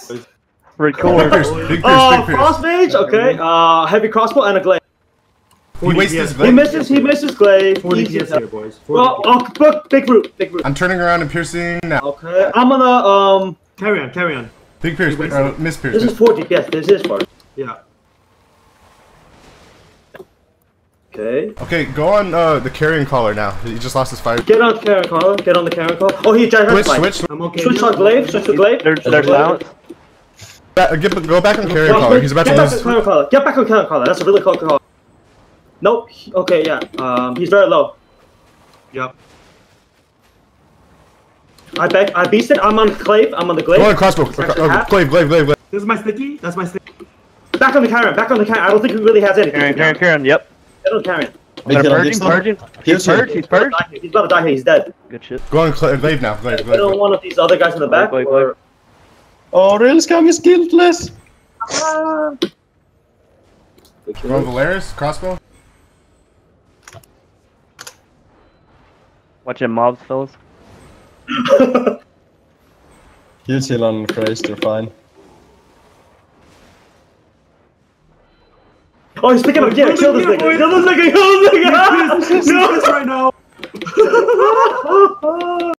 Record. Big Pierce, big Pierce. Frost Mage, okay. Heavy crossbow and a glaive. He wastes his He glaive. he misses glaive. 40 Easy PS as here, boys. big root. I'm turning around and piercing now. Okay, I'm gonna Carry on. Big Pierce, Miss Pierce. This is 40 PS. This is 40. Yeah. Okay. Okay, go on the carrying collar now. He just lost his fire. Get on Karen collar. Get on the Karen collar. Oh, he just Switch. I'm okay. Switch on glaive. Switch to glaive. There's silence. Go back on carrying collar. He's about to lose. Get back on Karen collar. That's a really cool collar. Nope. Okay, yeah. He's very low. Yep. I beasted. I'm on glaive. I'm on the glaive. Go on crossbow. Glaive. This is my sticky. That's my sticky. Back on the Karen. Back on the Karen. I don't think he really has anything. Karen, yep. Get on Karen. Purging. He's purged. He's purged. He's about to die here. He's dead. Good shit. Go on glaive now. Glaive. I don't want one of these other guys in the back. Glaive. Oh, THEREALSCAM is guiltless. Go on Valeris, crossbow. Watching mobs, fellas. He'll chill on Christ, you're fine. Oh, he's picking up. Yeah, kill this nigga. Kill this nigga. Kill this nigga. This right now.